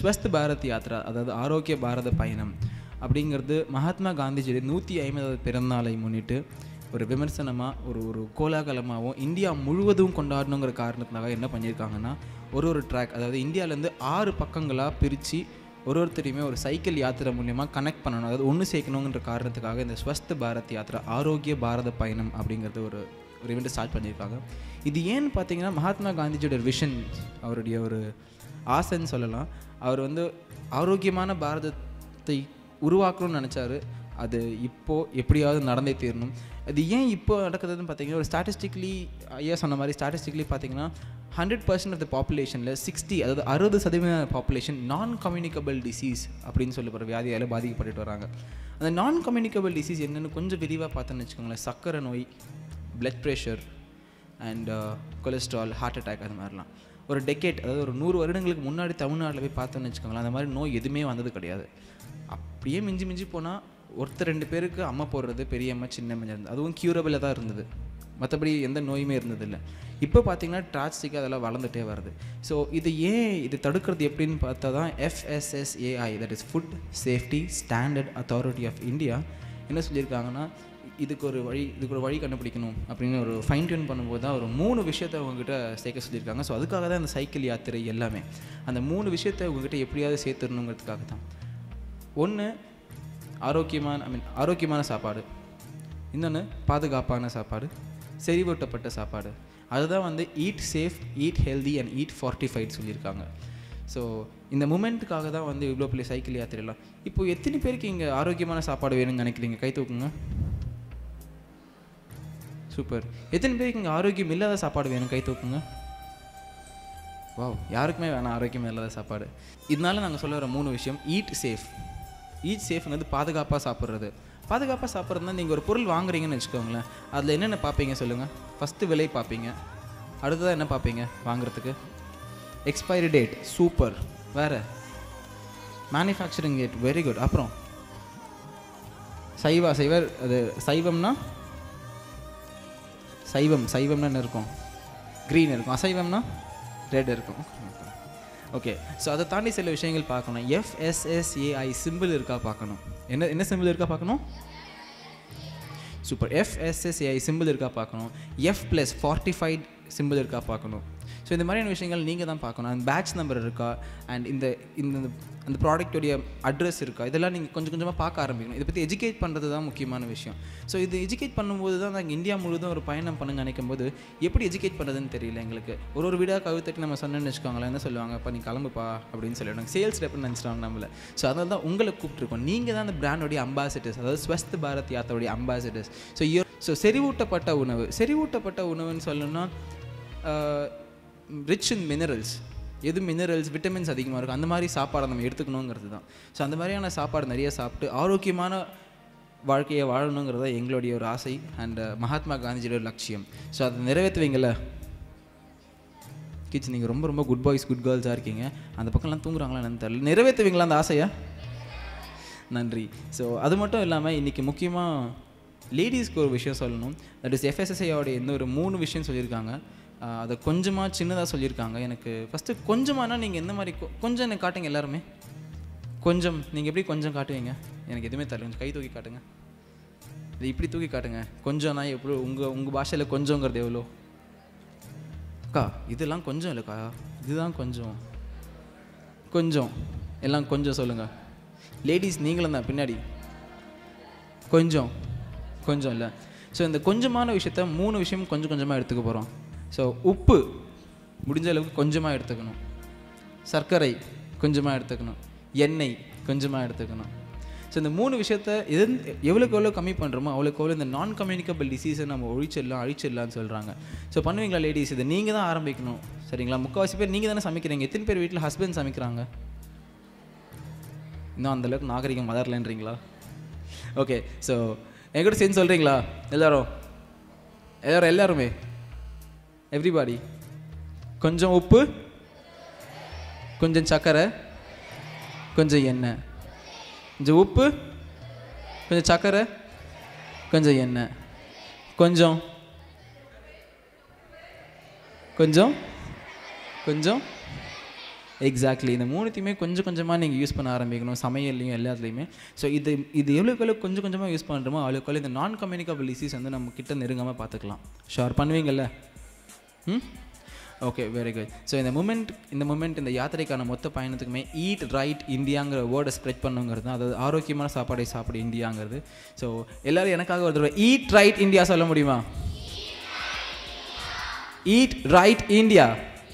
ஸ்வஸ்த் பாரத் யாத்ரா, அதாவது ஆரோக்கிய பாரத பயணம் அப்படிங்கிறது மகாத்மா காந்திஜியோட 150வது பிறந்தநாளை முன்னிட்டு ஒரு விமர்சனமாக ஒரு கோலாகலமாகவும் இந்தியா முழுவதும் கொண்டாடணுங்கிற காரணத்தினாக என்ன பண்ணியிருக்காங்கன்னா, ஒரு ட்ராக், அதாவது இந்தியாவிலேருந்து 6 பக்கங்களாக பிரித்து ஒருத்தரையுமே ஒரு சைக்கிள் யாத்திரை மூலியமாக கனெக்ட் பண்ணணும், அதாவது ஒன்று சேர்க்கணுங்கிற காரணத்துக்காக இந்த ஸ்வஸ்த் பாரத் யாத்ரா, ஆரோக்கிய பாரத பயணம் அப்படிங்கிறது ஒரு இவெண்ட்டை ஸ்டார்ட் பண்ணியிருக்காங்க. இது ஏன்னு பார்த்தீங்கன்னா, மகாத்மா காந்திஜியோட விஷன், அவருடைய ஒரு ஆசைன்னு சொல்லலாம். அவர் ஆரோக்கியமான பாரதத்தை உருவாக்கணும்னு நினச்சாரு. அது இப்போது எப்படியாவது நடந்தே தீரணும். அது ஏன் இப்போ நடக்குதுன்னு பார்த்தீங்கன்னா, ஒரு ஸ்டாட்டிஸ்டிக்லி ஐயா சொன்ன மாதிரி ஸ்டாட்டிஸ்டிக்லி பார்த்தீங்கன்னா 100% ஆஃப் த பாப்புலேஷனில் 60, அதாவது 60% பாப்புலேஷன் நான் கம்யூனிகபிள் டிசீஸ் அப்படின்னு சொல்லப்படுற வியாதியால் பாதிக்கப்பட்டு வராங்க. அந்த நான் கம்யூனிகபிள் டிசீஸ் என்னென்னு கொஞ்சம் விரிவாக பார்த்தோன்னு வச்சுக்கோங்களேன். சர்க்கரை நோய், blood pressure and cholesterol, heart attack, அது மாதிரிலாம். ஒரு டெக்கேட், அதாவது ஒரு 100 வருடங்களுக்கு முன்னாடி தமிழ்நாட்டில் போய் பார்த்தோன்னு வச்சுக்கோங்களேன், அந்த மாதிரி நோய் எதுவுமே வந்தது கிடையாது. அப்படியே மிஞ்சி போனால் 1-2 பேருக்கு அம்மை போடுறது, பெரியம்மா சின்னம்மா இருந்தது, அதுவும் க்யூரபிளாக தான் இருந்தது. மற்றபடி எந்த நோயுமே இருந்ததில்லை. இப்போ பார்த்தீங்கன்னா டிராஸ்டிக்காக அதெல்லாம் வளர்ந்துட்டே வருது. ஸோ இது தடுக்கிறது எப்படின்னு பார்த்தா தான் FSSAI, that is food safety standard authority of India என்ன சொல்லியிருக்காங்கன்னா, இதுக்கு ஒரு வழி கண்டுபிடிக்கணும் அப்படின்னு ஒரு ஃபைன் டியூன் பண்ணும்போது தான் ஒரு 3 விஷயத்தை அவங்ககிட்ட சேர்க்க சொல்லியிருக்காங்க. ஸோ அதுக்காக தான் அந்த சைக்கிள் யாத்திரை எல்லாமே. அந்த 3 விஷயத்தை உங்ககிட்ட எப்படியாவது சேர்த்துடணுங்கிறதுக்காக தான். ஒன்று ஆரோக்கியமான சாப்பாடு, இன்னொன்று பாதுகாப்பான சாப்பாடு, செறிவூட்டப்பட்ட சாப்பாடு. அதுதான் eat safe, eat healthy and eat fortified சொல்லியிருக்காங்க. ஸோ இந்த மூமெண்ட்டுக்காக தான் இவ்வளோ பெரிய சைக்கிள் யாத்திரைலாம். இப்போது எத்தனை பேருக்கு இங்கே ஆரோக்கியமான சாப்பாடு வேணும்னு நினைக்கிறீங்க? கை தூக்குங்க. சூப்பர். எத்தனை பேருக்கு இங்கே ஆரோக்கியம் இல்லாத சாப்பாடு வேணும்? கை தூக்குங்க. வாவ், யாருக்குமே வேணாம் ஆரோக்கியம் இல்லாத சாப்பாடு. இதனால நாங்கள் சொல்ல வர 3 விஷயம். ஈட் சேஃப்ங்கிறது பாதுகாப்பாக சாப்பிட்றது. பாதுகாப்பாக சாப்பிட்றதுனா, நீங்கள் ஒரு பொருள் வாங்குறீங்கன்னு வச்சுக்கோங்களேன், அதில் என்னென்ன பார்ப்பீங்க சொல்லுங்கள்? ஃபஸ்ட்டு விலை பார்ப்பீங்க. அடுத்ததாக என்ன பார்ப்பீங்க வாங்குறதுக்கு? Expiry date. சூப்பர். வேறு? Manufacturing date. Very good. அப்புறம் சைவர், அது சைவம்னா என்ன இருக்கும்? க்ரீன் இருக்கும். அசைவம்னா ரெட் இருக்கும். ஓகே. ஸோ அதை தாண்டி சில விஷயங்கள் பார்க்கணும். FSSAI சிம்பிள் இருக்கா பார்க்கணும். என்ன சிம்பிள் இருக்கா பார்க்கணும்? சூப்பர். FSSAI சிம்பிள் இருக்கா பார்க்கணும். F+45 சிம்பிள் இருக்கா பார்க்கணும். ஸோ இந்த மாதிரியான விஷயங்கள் நீங்கள் தான் பார்க்கணும். அந்த பேட்ச் நம்பர் இருக்கா, அண்ட் அந்த ப்ராடக்டோடைய அட்ரஸ் இருக்கா, இதெல்லாம் நீங்கள் கொஞ்சமாக பார்க்க ஆரம்பிக்கணும். இதை பற்றி எஜுகேட் பண்ணுறது தான் முக்கியமான விஷயம். ஸோ இது எஜுகேட் பண்ணும்போது தான் நாங்கள் இந்தியா முழுவதும் ஒரு பயணம் பண்ண நினைக்கும் போது எப்படி எஜுகேட் பண்ணுறதுன்னு தெரியல எங்களுக்கு. ஒரு வீடாக கவித்தட்டி நம்ம சொன்னோன்னு வச்சுக்கோங்களேன், என்ன சொல்லுவாங்க, இப்போ நீ கிளம்புப்பா அப்படின்னு சொல்லிவிடுவாங்க. சேல்ஸ் ரெப்னு நினச்சிட்டாங்க நம்மளை. ஸோ அதனால தான் உங்களை கூப்பிட்ருக்கோம். நீங்கள் தான் அந்த பிராண்டோடைய அம்பாசிடர்ஸ், அதாவது ஸ்வஸ்த் பாரத் யாத்திரையோடைய அம்பாசிடர்ஸ். ஸோ செறிவூட்டப்பட்ட உணவுன்னு சொல்லணும்னா ரிச் இன் மினரல்ஸ். எது மினரல்ஸ், விட்டமின்ஸ் அதிகமாக இருக்கும், அந்த மாதிரி சாப்பாடை நம்ம எடுத்துக்கணுங்கிறது தான். ஸோ அந்த மாதிரியான சாப்பாடு நிறைய சாப்பிட்டு ஆரோக்கியமான வாழ்க்கையை வாழணுங்கிறத எங்களுடைய ஒரு ஆசை அண்ட் மகாத்மா காந்திஜியோட லட்சியம். ஸோ அதை நிறைவேற்றுவீங்கள கிட்ஸ்? நீங்கள் ரொம்ப குட் பாய்ஸ் குட் கேர்ள்ஸாக இருக்கீங்க. அந்த பக்கம்லாம் தூங்குறாங்களா என்னன்னு தெரியல. நிறைவேற்றுவீங்களா அந்த ஆசையா? நன்றி. ஸோ அது மட்டும் இல்லாமல் இன்றைக்கி முக்கியமாக லேடிஸ்க்கு ஒரு விஷயம் சொல்லணும். தட் இஸ் FSSAIயோடைய இன்னொரு 3 விஷயம் சொல்லியிருக்காங்க. அதை கொஞ்சமாக சின்னதாக சொல்லியிருக்காங்க. எனக்கு ஃபஸ்ட்டு கொஞ்சமானா நீங்கள் எந்த மாதிரி கொஞ்சம் எனக்கு காட்டுங்க எல்லாருமே. கொஞ்சம் நீங்கள் எப்படி கொஞ்சம் காட்டுவீங்க? எனக்கு எதுவுமே தெரியல. கொஞ்சம் கை தூக்கி காட்டுங்க. இது இப்படி தூக்கி காட்டுங்க. கொஞ்சம்னா எவ்வளோ? உங்கள் பாஷையில் கொஞ்சங்கிறது எவ்வளோ? அக்கா இதெல்லாம் கொஞ்சம் இல்லைக்கா, இதுதான் கொஞ்சம் எல்லாம் கொஞ்சம் சொல்லுங்கள். லேடிஸ் நீங்களும் தான் பின்னாடி கொஞ்சம் இல்லை. ஸோ இந்த கொஞ்சமான விஷயத்த 3 விஷயம் கொஞ்சமாக எடுத்துக்க போகிறோம். ஸோ உப்பு முடிஞ்ச அளவுக்கு கொஞ்சமாக எடுத்துக்கணும், சர்க்கரை கொஞ்சமாக எடுத்துக்கணும், எண்ணெய் கொஞ்சமாக எடுத்துக்கணும். ஸோ இந்த 3 விஷயத்த எவ்வளோக்கு கம்மி பண்ணுறோமோ அவ்வளோக்கு இந்த நான் கம்யூனிகபிள் டிசீஸை நம்ம அழிச்சிடலான்னு சொல்கிறாங்க. ஸோ பண்ணுவீங்களா லேடிஸ்? இதை நீங்கள் தான் ஆரம்பிக்கணும், சரிங்களா? முக்கால்வாசி பேர் நீங்கள் தானே சமைக்கிறீங்க. எத்தனை பேர் வீட்டில் ஹஸ்பண்ட் சமைக்கிறாங்க? இன்னும் அந்தளவுக்கு நாகரிகம் வளரலன்றீங்களா? ஓகே. ஸோ என்கிட்ட சேர்ந்து சொல்கிறீங்களா எல்லாருமே எவ்ரிபாடி? கொஞ்சம் உப்பு, கொஞ்சம் சர்க்கரை, கொஞ்சம் எண்ணெய். கொஞ்சம் உப்பு, கொஞ்சம் சர்க்கரை, கொஞ்சம் எண்ணெய், கொஞ்சம் எக்ஸாக்ட்லி. இந்த மூணுத்தையுமே கொஞ்சம் கொஞ்சமாக நீங்கள் யூஸ் பண்ண ஆரம்பிக்கணும், சமையல்லையும் எல்லாத்துலேயுமே. ஸோ இது எவ்வளோக்கு கொஞ்சம் கொஞ்சமாக யூஸ் பண்ணுறோமோ அவ்வளோக்கு இந்த நான் கம்யூனிகபிள் டிசீஸ் வந்து நம்ம கிட்ட நெருங்காமல் பார்த்துக்கலாம். ஷோர் பண்ணுவீங்கள்ல? Okay, very good. ஸோ இந்த மூமெண்ட் இந்த யாத்திரைக்கான மொத்த பயணத்துக்குமே ஈட் ரைட் இந்தியாங்கிற வேர்டை ஸ்ப்ரெட் பண்ணுங்கிறது தான், அதாவது ஆரோக்கியமான சாப்பாடை சாப்பிடு இந்தியாங்கிறது. ஸோ எல்லோரும் எனக்காக ஒரு தடவை ஈட் ரைட் இந்தியா சொல்ல முடியுமா? Eat right India.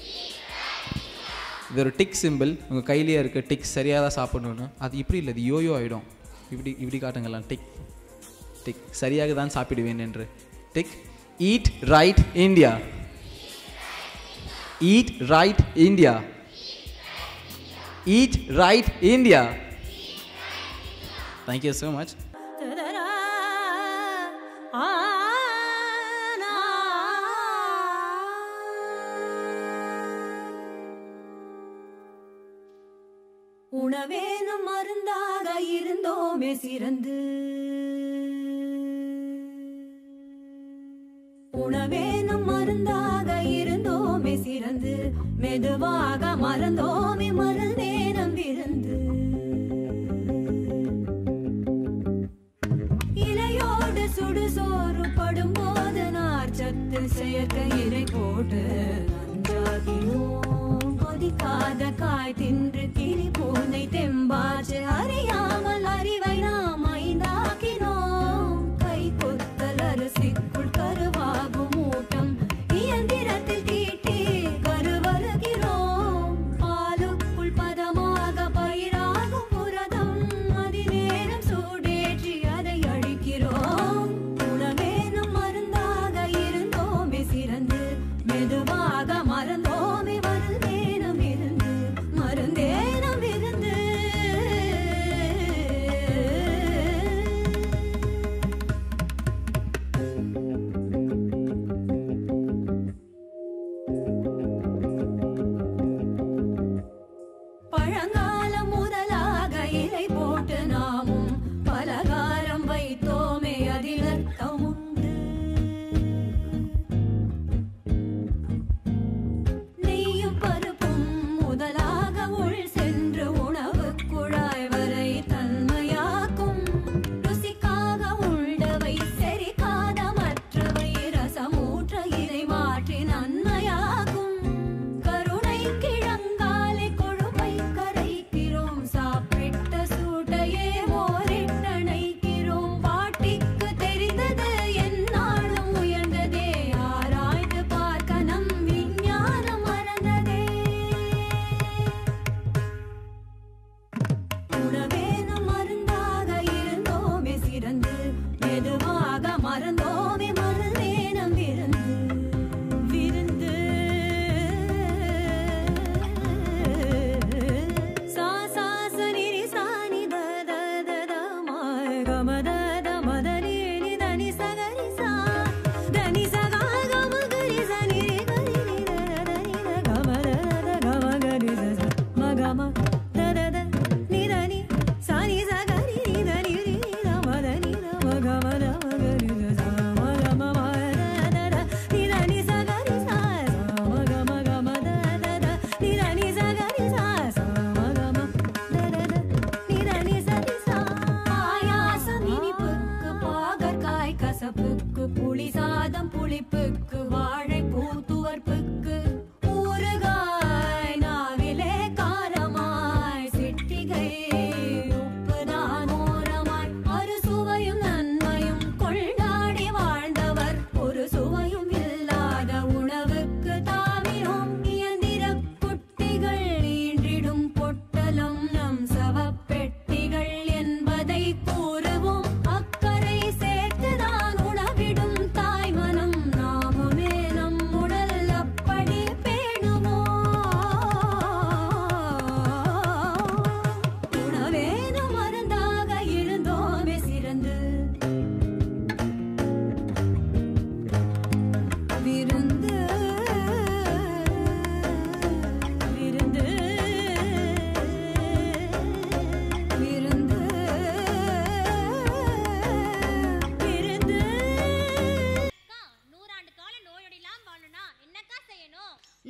இது ஒரு டிக் சிம்பிள், உங்கள் கையிலேயே இருக்குது. டிக் சரியாக தான் சாப்பிடணுன்னு. அது இப்படி இல்லை, இது யோயோ ஆகிடும். இப்படி காட்டுங்கலாம். டிக் சரியாக தான் சாப்பிடுவேன் என்று. Tick. Eat right India. Eat right India. Eat right India. Thank you so much. உணவேனும் மருந்தாக இருந்தோமே சிறந்து, உணவேனும் மருந்தாக இருந்தோமே சிறந்து, மெதுவாக மறந்தோமே மருள் நேரம் விருந்து. இலையோடு சுடுசோறு படும்போது நார்ச்சத்து செயற்கை இலை போட்டு நஞ்சாகினோம். கொதிக்காத காய் தின்று கிளி பூனை தெம்பாச்சு அறியாமல் அறிவை நாம் ஐந்தாக்கினோம். கை கொத்தல் அரிசிக்குள் கருவாகும் ஊட்டம் இயந்திரத்தில் தீட்டி கருவருகிறோம். பாலுக்குள் பதமாக பயிராகும் புரதம் அதிநேரம் சூடேற்றி அதை அழிக்கிறோம். உணவேனும் மருந்தாக இருந்தோமே சிறந்து, மெதுவாக மறந்தோமே மருந்தேனம் இருந்து, மருந்தேனம் இருந்து. பழங்காலம் முதலாக இலை போட்டு நாமும் பலகாரம் வைத்தோமே அதில் அர்த்தம் உண்டு. நெய்யும் பருப்பும் முதலாக உள் சென்று உணவு குழாய் வரை தன்மையாக்கும். ருசிக்காக உள்ளவை செரிக்காத மற்றவை ரசமூற்ற இதை மாற்றி நன்மையாகும். கருணை கிழங்காலை கொழுப்பை கரைக்கிறோம், சாப்பிட்ட சூட்டையே ஓரிட்டணைக்கிறோம். பாட்டிக்கு தெரிந்தது எந்நாளும் உயர்ந்ததே, ஆராய்ந்து பார்க்க நம் விஞ்ஞானம் மறந்ததே. உணவேனும் மருந்தாக இருந்தோமே சிறந்து, மெதுவாக மறந்தோமே மருந்தேனம் விருந்து. விருந்து சா சா சனி ரி சானி த த த த மாய் கம த த மத ரி ரி த நி ச க ரி சா த நி ச க க ம க ரி ச நி ரி க ரி ரி த த நி த க ம த த க ம க ரி ச ச ம க ம த த த நி த நி சா நி ச க ரி ரி த நி ரி ரி த ம த நி த ம க ம த ம க ரி ச ச ம க ம ம த த த நி த நி ச க ரி ச ச ம க ம க ம த த த நி த நி ச க ரி ச ச ம க ம த த த நி த நி ச ரி ச. பாயாசம் இனிப்புக்கு, பாகற்காய் கசப்புக்கு, புளி சாதம் புளிப்புக்கு, வாழைப்பூ துவர்ப்புக்கு, ஊறுகாய் நாவிலே காரமாய், சிட்டிகை உப்புதான் ஓரமாய், அறுசுவையும் நன்மையும் கொண்டாடி வாழ்ந்தவர் ஒரு சுவையும் இல்லாத உணவுக்கு தாவினோம். இயந்திர குட்டிகள் ஈன்றிடும் பொட்டலம் நம் சவப்பெட்டிகள் என்பதை கூறுவோம். அக்கறை சேர்த்துதான் உணவிடும் தாய்மனம் நாமுமே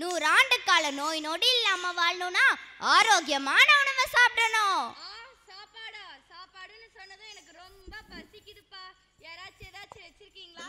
100 ஆண்டு கால நோய் நொடி இல்லாம வாழணும்னா ஆரோக்கியமான உணவை சாப்பிடணும். சாப்பாடுன்னு சொன்னதும் எனக்கு ரொம்ப பசிக்குதுப்பா. யாராச்சும் ஏதாச்சும் வச்சிருக்கீங்களா?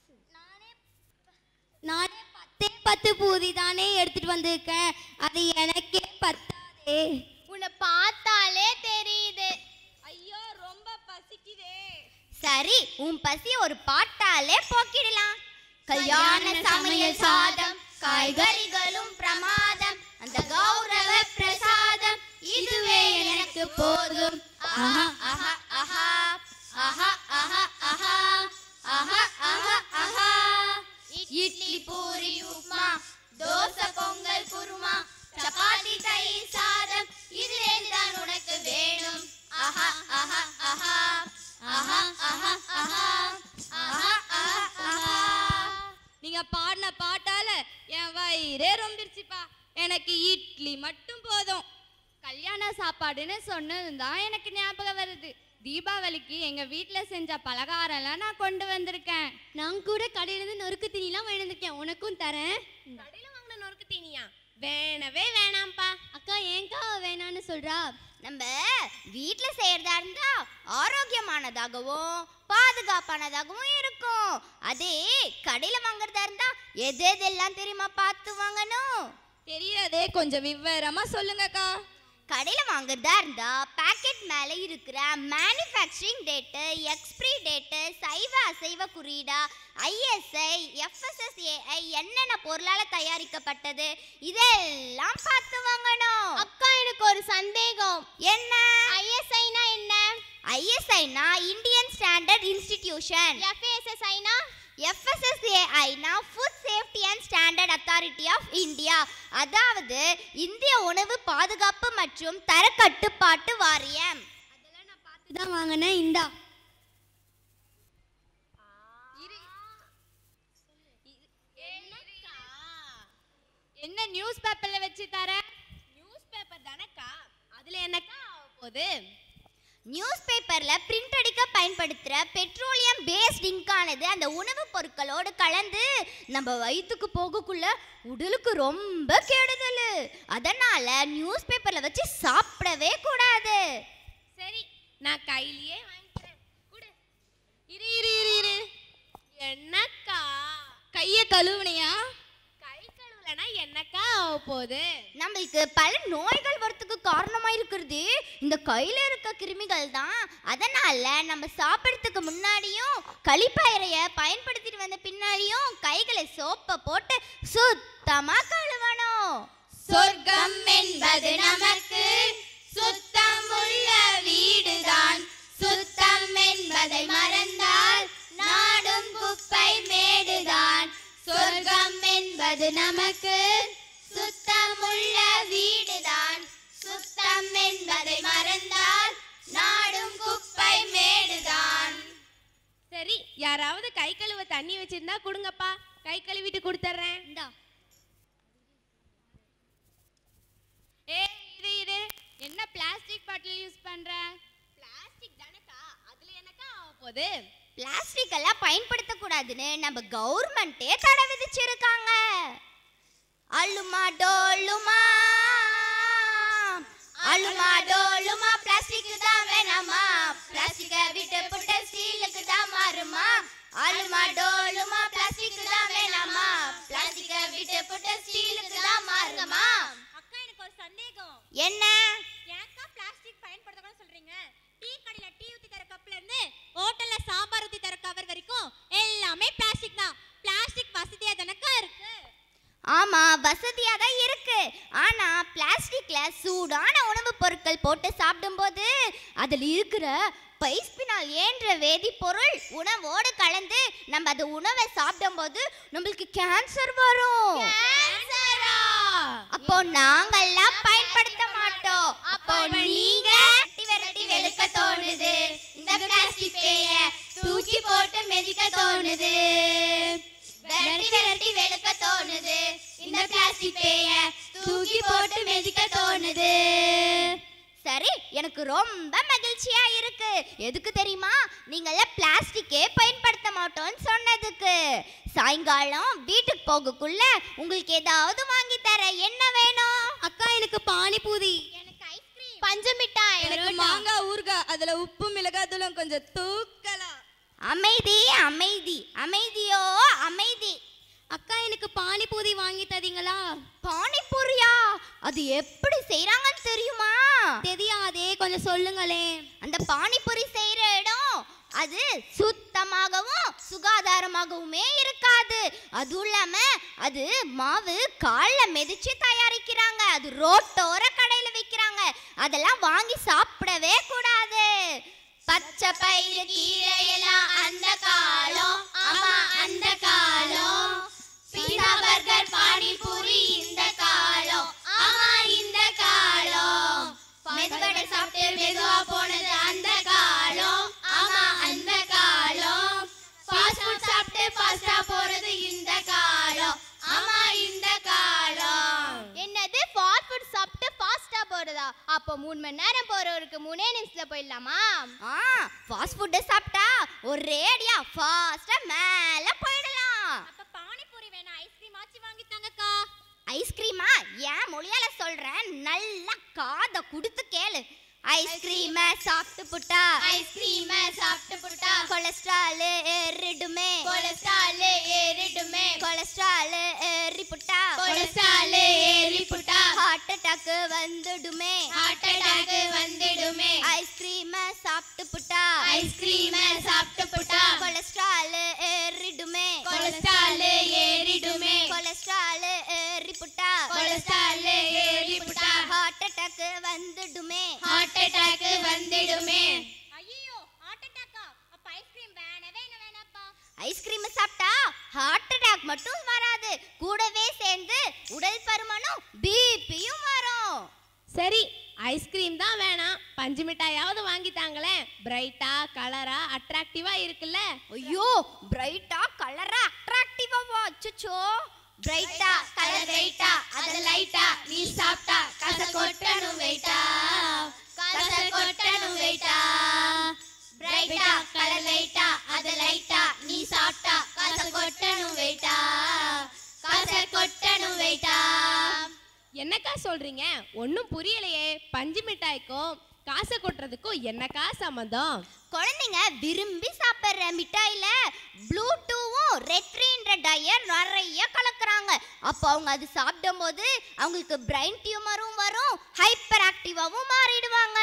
நானே 10 பூரி தானே எடுத்துட்டு வந்திருக்கேன். அது எனக்கே பத்தாதே. உன்னை பார்த்தாலே தெரியுது. ஐயோ ரொம்ப பசிக்குதே. சரி, உன் பசி ஒரு பாட்டாலே போக்கிடலாம். கல்யாண சமையல் சாதம், காய்கறிகளும் பிரமாதம், அந்த கௌரவ பிரசாதம் இதுவே எனக்கு போதும். ஆஹா ஆஹா ஆஹா ஆஹா ஆஹா ஆஹா ஆஹா ஆஹா ஆஹா. இட்லி பூரி உப்மா, தோசை பொங்கல் குருமா, சப்பாத்தி தயிர் சாதம் இதுவே தான் உனக்கு வேணும். ஆஹா ஆஹா ஆஹா ஆஹா ஆஹா ஆஹா ஆஹா ஆஹா ஆஹா. நீங்க பாடின பாட்டால என் வயிறே ரொம்பிருச்சுப்பா. எனக்கு இட்லி மட்டும் போதும். கல்யாண சாப்பாடுன்னு சொன்னதும் தான் எனக்கு ஞாபகம் வருது. தீபாவளிக்கு எங்க வீட்டுல செஞ்ச பலகாரம்லாம் நான் கொண்டு வந்திருக்கேன். நான் கூட கடையிலேருந்து நொறுக்கு தீனிலாம் வாங்கியிருக்கேன், உனக்கும் தரேன். கடையில வாங்கின நொறுக்கு தீனியா? வேணவே வேணாம்ப்பா. அக்கா ஏங்கா வேணான்னு சொல்றா? நம்ம வீட்ல செய்யறதா இருந்தா ஆரோக்கியமானதாகவும் பாதுகாப்பானதாகவும் இருக்கும். அதே கடையில வாங்குறதா இருந்தா எதெல்லாம் தெரியுமா பார்த்து வாங்கணும்? தெரியாதே, கொஞ்சம் விவரமா சொல்லுங்கக்கா. கடையில வாங்குறதா இருந்தா பாக்கெட் மேல இருக்கிற மேனுஃபேக்சரிங் டேட்டு, எக்ஸ்பிரி டேட்டு, சைவ அசைவ குறியீடா, ISI, FSSAI என்னென்ன பொருளால தயாரிக்கப்பட்டது இதெல்லாம் பார்த்து வாங்கணும். அக்கா எனக்கு ஒரு சந்தேகம். என்ன? ISIனா என்ன? ISIனா இந்தியன் ஸ்டாண்டர்ட் இன்ஸ்டிடியூஷன். FSSIனா? FSSAIனா food safety and standard authority of India, அதாவது இந்திய உணவு பாதுகாப்பு மற்றும் தர கட்டுப்பாட்டு வாரியம். அதெல்லாம் நான் பார்த்து தான் வாங்கினேன். இந்தா. என்ன நியூஸ் பேப்பர்ல வச்சு தர? நியூஸ் பேப்பர் தானக்கா, அதுல என்னக்கா போகுது? நியூஸ் பேப்பர்ல பிரிண்ட் அடிக்க பயன்படுத்துற பெட்ரோலியம் பேஸ்ட் இங்கானது அந்த உணவுப் பொருட்களோடு கலந்து நம்ம வயிற்றுக்கு போகக்குள்ள உடலுக்கு ரொம்ப கெடுதல். அதனால நியூஸ் பேப்பர்ல வச்சு சாப்பிடவே கூடாது. சரி, நான் கையிலேயே வாங்கிக்கிறேன். குடு. இரு இரு இரு இரு. என்னக்கா கைய கழுவுனியா? கை கழுவலனா என்னக்கா போகுது? நம்மளுக்கு பல நோய்கள் வரத்துக்கு காரணமா இருக்கிறது இந்த கையில இருக்க கிருமிகள் தான். அதனால நம்ம சாப்பிடறதுக்கு முன்னாடியும் கழிப்பறைய பயன்படுத்திட்டு வந்த பின்னாடியும் கைகளை சோப்பை போட்டு சுத்தமா கழுவணும். சொர்க்கம் என்பது நமக்கு சுத்தமுள்ள வீடுதான். சுத்தம் என்பதை மறந்தால் நாடும் குப்பை மேடுதான். சொர்க்கம் என்பது நமக்கு சுத்தமுள்ள வீடுதான். சுத்தம் என்பதை மறந்தால் நாடும் குப்பை மேடுதான். சரி, யாராவது கை கழுவ தண்ணி வச்சிருந்தா கொடுங்கப்பா, கை கழுவிட்டு கொடுத்துறேன். இந்தா. இரு இரு, என்ன பிளாஸ்டிக் பாட்டில் யூஸ் பண்ற? பிளாஸ்டிக் தானக்கா, அதுல என்னக்கா ஆக போகுது? பிளாஸ்டிக் எல்லாம் பயன்படுத்தக்கூடாதுன்னு நம்ம கவர்மெண்டே தடை விதிச்சிருக்காங்க. அலுமா டோலுமா அலுமா டோலுமா பிளாஸ்டிக் தான் வேணாமா, பிளாஸ்டிக்கை விட்டு புட்ட ஸ்டீலுக்கு தான் மாறுமா. அலுமா டோலுமா பிளாஸ்டிக் தான் வேணாமா, பிளாஸ்டிக்கை விட்டு புட்ட ஸ்டீலுக்கு தான் மாறுமா. அக்கா எனக்கு ஒரு சந்தேகம். என்ன? ஏன்க்கா பிளாஸ்டிக் பயன்படுத்தக்கூடாதுன்னு சொல்றீங்க? டீ கடையில டீ ஊத்தி தர கப்ல இருந்து ஹோட்டல்ல சாம்பார் ஊத்தி தர கவர் வரைக்கும் எல்லாமே பிளாஸ்டிக் தான். பிளாஸ்டிக் வசதியா தானக்கா இருக்கு? ஆமா, வசதியா தான் இருக்கு. ஆனா பிளாஸ்டிக்ல சூடான உணவுப் பொருட்கள் போட்டு சாப்பிடும்போது அதில் இருக்கிற பைஸ்பினால் என்ற வேதிப்பொருள் உணவோடு கலந்து நம்ம அந்த உணவை சாப்பிடும்போது நம்மளுக்கு கேன்சர் வரும். அப்போ நாங்கெல்லாம் பயன்படுத்த மாட்டோம். அப்போ நீங்க விரட்டி வெளுக்க தோணுது, இந்த பிளாஸ்டிக் பேய தூக்கி போட்டு மிதிக்க தோணுது. விரட்டி விரட்டி வெளுக்க தோணுது, இந்த பிளாஸ்டிக் பேய தூக்கி போட்டு மிதிக்க தோணுது. சரி, எனக்கு ரொம்ப மகிழ்ச்சியா இருக்கு. எதுக்கு தெரியுமா? நீங்கள பிளாஸ்டிக்கே பயன்படுத்த மாட்டோம்னு சொன்னதுக்கு. சாயங்காலம் வீட்டுக்கு போகக்குள்ள உங்களுக்கு ஏதாவது வாங்கி வேற என்ன வேணும்? அக்கா எனக்கு பானிபூரி. எனக்கு ஐஸ்கிரீம். பஞ்சு மிட்டாய். எனக்கு மாங்காய் ஊறுகாய். அதுல உப்பு மிளகாத்தூளும் கொஞ்சம் தூக்கலாம். அமைதி அமைதி அமைதியோ அமைதி. அக்கா எனக்கு பானிபூரி வாங்கி தரீங்களா? பானிபூரியா? அது எப்படி செய்றாங்கன்னு தெரியுமா? தெரியாதே, கொஞ்சம் சொல்லுங்களே. அந்த பானிபூரி செய்யற இடம் அது சுத்தமாகவும் சுகாதாரமாகவுமே இருக்காது. அதுவும் இல்லாம அது மாவு கால்ல மிதிச்சு தயாரிக்கிறாங்க. அது ரோட்டோர கடையில விற்கிறாங்க. அதெல்லாம் வாங்கி சாப்பிடவே கூடாது. பச்சை பயிறு கீரை எல்லாம் அந்த காலம். ஆமா அந்த காலம். பீஸா பர்கர் பானிபூரி இந்த காலம். ஆமா இந்த காலம். மெதுவடை சாப்பிட்டு மெதுவா போனது அந்த காலம். ஆமா அந்த காலம். ஃபாஸ்ட் ஃபுட் சாப்பிட்டு ஃபாஸ்டா போறது இந்த காலம். ஆமா இந்த காலம். என்னது ஃபாஸ்ட் ஃபுட் சாப்பிட்டு ஃபாஸ்டா போறதா? அப்போ 3 மணி நேரம் போறவருக்கு 3 நிமிஷத்துல போயிடலாமா? ஃபாஸ்ட் ஃபுட் சாப்பிட்டா ஒரேடியா ஃபாஸ்டா மேல போயிடலாம். அப்ப பானிபூரி வேணா ஐஸ்கிரீம் ஆச்சு வாங்கி தாங்கக்கா. ஐஸ்கிரீமா? ஏன் மொழியால சொல்றேன், நல்லா காத குடுத்து கேளு. ஐஸ்கிரீம் சாப்பிட்டு புட்டா, ஐஸ்கிரீம் சாப்பிட்டு புட்டா கொலஸ்ட்ரால் ஏறிடுமே, கொலஸ்ட்ரால் ஏறிடுமே, கொலஸ்ட்ரால் ஏறி புட்டா, கொலஸ்ட்ரால் ஏறி புட்டா ஹார்ட் அட்டாக் வந்துடுமே, ஹார்ட் அட்டாக் வந்துடுமே. ஐஸ்கிரீம் சாப்பிட்டு புட்டா, ஐஸ்கிரீம் சாப்பிட்டு புட்டா கொலஸ்ட்ரால் ஏறிடுமே, கொலஸ்ட்ரால் ஏறிடுமே, கொலஸ்ட்ரால் ஏறி புட்டா, கொலஸ்ட்ரால் ஏறி புட்டா ஹார்ட் அட்டாக் வந்துடுமே, ஹார்ட் அட்டாக் வந்துடுமே. ஐயோ ஹார்ட் அட்டாக்கா? அப்ப ஐஸ்கிரீம் வேணாப்பா. ஐஸ்கிரீம் சாப்பிட்டா ஹார்ட் அட்டாக் மட்டும் வராது, கூடவே சேர்ந்து உடல் பருமனும் பிபியும் வரும். சரி, ஐஸ்கிரீம் தான் வேணாம், பஞ்சு மிட்டாயாவது வாங்கி தாங்களேன். பிரைட்டா கலரா அட்ராக்டிவா இருக்குல்ல. ஐயோ பிரைட்டா கலரா அட்ராக்டிவா? அச்சச்சோ, பிரைட்டா கலர் ரைட்டா அது லைட்டா நீ சாப்பிட்டா கச கொட்டணும் வெயிட்டா, கச கொட்டணும் வெயிட்டா. பிரைட்டா கலர் லைட்டா அது லைட்டா நீ சாப்பிட்டா கச கொட்டணும் வெயிட்டா, கச கொட்டணும் வெயிட்டா. என்னக்கா சொல்றீங்க? ஒன்றும் புரியலையே. பஞ்சு மிட்டாய்க்கும் காசை கொட்டுறதுக்கும் என்னக்கா சம்மந்தம்? குழந்தைங்க விரும்பி சாப்பிட்ற மிட்டாயில ப்ளூடூவும் ரெட்ரின்ற டயர் நிறைய கலக்குறாங்க. அப்போ அவங்க அது சாப்பிடும் போது அவங்களுக்கு பிரெயின் டியூமரும் வரும், ஹைப்பர் ஆக்டிவாவும் மாறிடுவாங்க.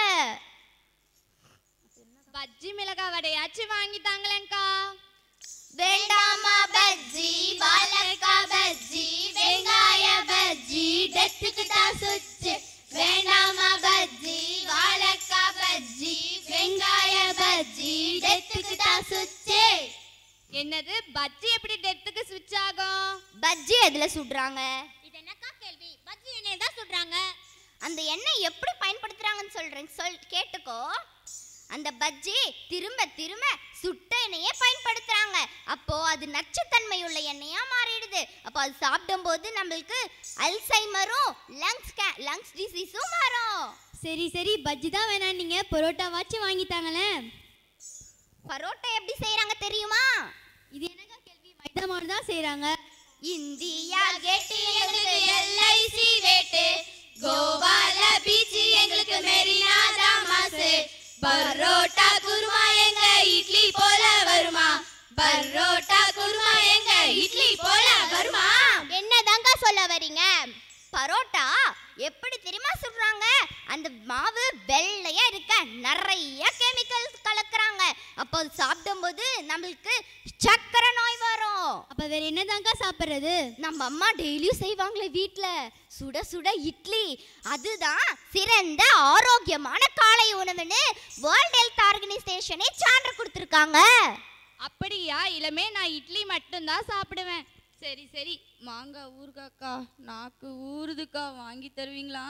பஜ்ஜி மிளகாய் வடையாச்சும் வாங்கி தாங்களேங்க்கா. வேண்டாமா பஜ்ஜி, வாழைக்காய் பஜ்ஜி, வெங்காய பஜ்ஜி, டெத்துக்கு தான் சுச்சு. வேண்டாமா பஜ்ஜி, வாழைக்காய் பஜ்ஜி, வெங்காய பஜ்ஜி, டெத்துக்கு தான் சுச்சு. என்னது பஜ்ஜி எப்படி டெத்துக்கு ஸ்விட்ச் ஆகும்? பஜ்ஜி எதுல சுடுறாங்க? இது என்னக்கா கேள்வி? பஜ்ஜி எண்ணெய் தான் சுடுறாங்க. அந்த எண்ணெய் எப்படி பயன்படுத்துறாங்கன்னு சொல்றேன், கேட்டுக்கோ. அந்த பஜ்ஜி திரும்ப திரும்ப சுட்ட எண்ணெயே பயன்படுத்துறாங்க. அப்போ அது நச்சுத்தன்மையுள்ள எண்ணெயா மாறிடுது. அப்போ அது சாப்பிடும் போது நம்மளுக்கு அல்சைமரும் லங்ஸ் டிசீஸும் வரும். சரி சரி, பஜ்ஜி தான் வேணாம், நீங்க பரோட்டாவாச்சும் வாங்கி தாங்களேன். பரோட்டா எப்படி செய்யறாங்க தெரியுமா? இது என்னக்கா கேள்வி? மைதா மாவு தான் செய்றாங்க. இந்தியா கேட்டு எங்களுக்கு எல்ஐசி வேட்டு, கோவால பீச் எங்களுக்கு மெரினா தான் மாசு. பரோட்டா குருமா எங்க இட்லி போல வருமா, பரோட்டா குருமா எங்க இட்லி போல வருமா. என்னதாங்க சொல்ல வரீங்க? பரோட்டா எப்படி தெரியுமா சுடுறாங்க? அந்த மாவு வெள்ளையா இருக்க நிறைய கெமிக்கல்ஸ் கலக்குறாங்க. அப்போ அது சாப்பிடும்போது நம்மளுக்கு சக்கரை நோய் வரும். அப்ப வேற என்னதாங்க சாப்பிடுறது? நம்ம அம்மா டெய்லியும் செய்வாங்களே வீட்ல சுட சுட இட்லி, அதுதான் சிறந்த ஆரோக்கியமான காலை உணவுன்னு வேர்ல்ட் ஹெல்த் ஆர்கனைசேஷனே சான்று கொடுத்துருக்காங்க. அப்படியா? இளமே நான் இட்லி மட்டும்தான் சாப்பிடுவேன். சரி சரி, மாங்காய் ஊறுகாக்கா, நாக்கு ஊறுதுக்கா, வாங்கி தருவீங்களா?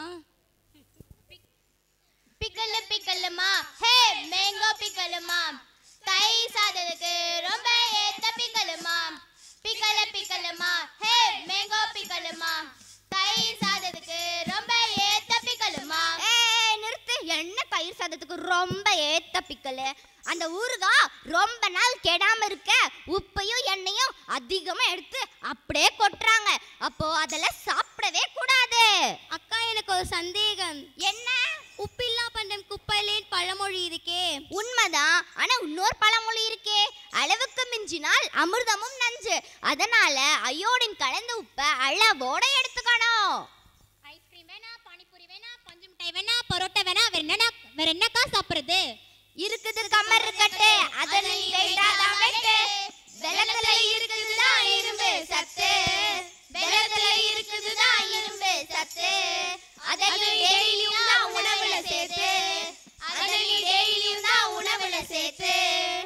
பிக்கல் பிக்கல்மா, ஹே மேங்கோ பிக்கல்மா, தயிர் சாதத்துக்கு ரொம்ப ஏத்த பிக்கல்மா. பிக்கல் பிக்கல்மா, ஹே மேங்கோ பிக்கல்மா, தயிர் சாதத்துக்கு ரொம்ப ஏத்த பிக்கல்மா. நிறுத்து, என்ன தயிர் சாதத்துக்கு ரொம்ப ஏத்த பிக்கல்? அந்த ஊறுகாய் ரொம்ப நாள் கெடாம இருக்க உப்பையும் எண்ணெயும் அதிகமா எடுத்து அப்படியே கொட்டுறாங்க. அப்போ அதெல்லாம் சாப்பிட சாப்பிடவே கூடாது. அக்கா எனக்கு ஒரு சந்தேகம். என்ன? உப்பில்லா பண்டம் குப்பையிலேன் பழமொழி இருக்கே. உண்மைதான். ஆனா இன்னொரு பழமொழி இருக்கே, அளவுக்கு மிஞ்சினால் அமிர்தமும் நஞ்சு. அதனால அயோடின் கலந்த உப்பை அளவோட எடுத்துக்கணும். ஐஸ்கிரீம் வேணா, பானிபூரி வேணா, பஞ்சு மிட்டாய் வேணா, பரோட்டா வேணா, வேற என்னக்கா சாப்பிடுறது? இருக்குது கம்மர் இருக்கட்டு, அதனை லைட்டாதான் வெட்டு. வெள்ளத்துல இருக்குதுதான் இரும்பு சத்து, வெள்ளத்துல இருக்குதுதான் இரும்பு சத்து. அதனை டெய்லியும் தான் உணவுல சேர்த்து, அதனை டெய்லியும் தான் உணவுல சேர்த்து.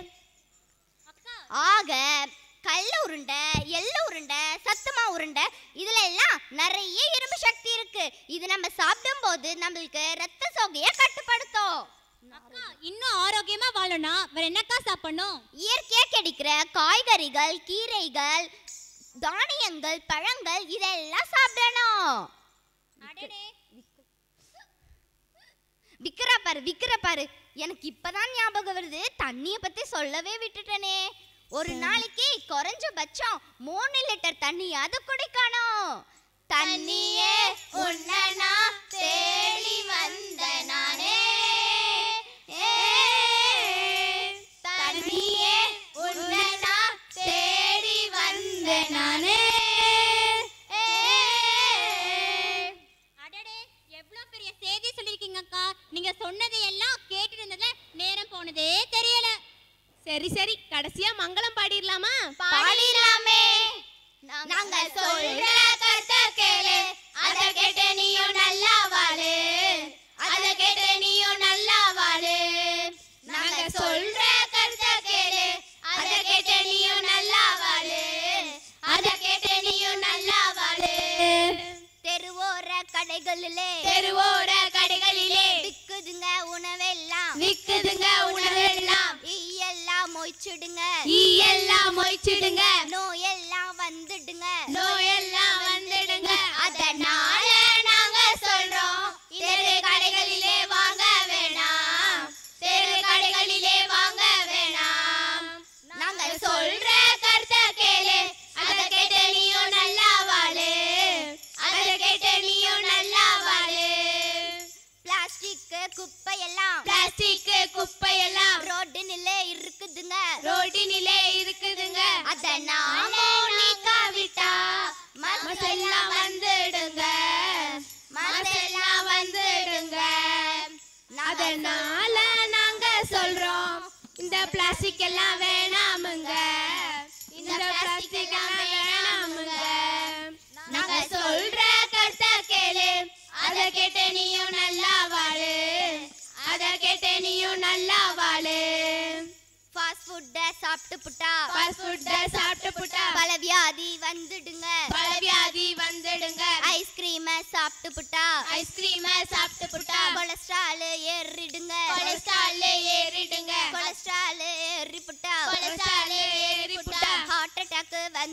ஆக கல்ல உருண்டை, எள்ளு உருண்டை, சத்துமா உருண்டை, இதுல எல்லாம் நிறைய இரும்பு சக்தி இருக்கு. இது நம்ம சாப்பிடும் போது நம்மளுக்கு ரத்த சோகையை கட்டுப்படுத்தும். அக்கா இன்னும் ஆரோக்கியமா வாழணும்னா வேற என்னக்கா சாப்பிடணும்? இயற்கையா கிடைக்கிற காய்கறிகள், கீரைகள், தானியங்கள், பழங்கள் இதெல்லாம் சாப்பிடணும். விக்கிற பாரு எனக்கு இப்பதான் ஞாபகம் வருது, தண்ணிய பத்தி சொல்லவே விட்டுட்டனே. ஒரு நாளைக்கு குறைஞ்சபட்சம் 3 லிட்டர் தண்ணியாவது குடிக்கணும். தண்ணியே உன்னனா தேடி வந்த நானே, தண்ணியே உன்னனா தேடி வந்த நானே. அடடே, எவ்வளவு பெரிய செய்தி சொல்லிருக்கீங்க அக்கா. நீங்க சொன்னதை எல்லாம் கேட்டு இருந்ததுல நேரம் போனதே தெரியல. சரி சரி, கடைசியா மங்களம் பாடிடலாமா? பாடிடலாமே. நாங்க சொல்ற கருத்தை கேளு, அத கேட்டு நீயும் நல்லா வாழு, அத கேட்டு நீயும் நல்லா வாழு. நாங்க சொல்ற கருத்தை கேளு, அத கேட்டு நீயும் நல்லா வாழு, அத கேட்டு நீயும் நல்லா வாழு. தெருவோர கடைகளிலே விக்குதுங்க உணவெல்லாம், விக்குதுங்க உணவெல்லாம். ஈயெல்லாம் மொய்ச்சிடுங்க, நோயெல்லாம் வந்துடுங்க. அதனால நாங்க சொல்றோம், தெரு கடைகளிலே வாங்க வேணாம், தெரு கடைகளிலே வாங்க வேணாம். நாங்க சொல்ற கருத்தை கேளு, அத கேட்டு நீயும் நல்லா வாழு, அத கேட்டு நீயும் நல்லா வாழு. பிளாஸ்டிக் குப்பையெல்லாம் ரோட்டினிலே இருக்குதுங்க, அத நாம நீக்காவிட்டா மசெல்லாம் வந்துடுங்க. அதனால நாங்க சொல்றோம், இந்த பிளாஸ்டிக் எல்லாம் வேணாமுங்க, இந்த பிளாஸ்டிக் எல்லாம் வேணாமுங்க. நாங்க சொல்ற கருத்தை கேளு, அத கேட்டு நீயும் நல்லா வாழு, அத கேட்டு நீயும் நல்லா வாழு. ஃபாஸ்ட் ஃபுட்ட சாப்பிட்டு புட்டா பல வியாதி வந்துடுங்க, ஐஸ்கிரீம் சாப்பிட்டு புட்டா கொலஸ்ட்ரால் ஏறிடுங்க, கொலஸ்ட்ரால் ஏறி புட்டா ஹார்ட் அட்டாக்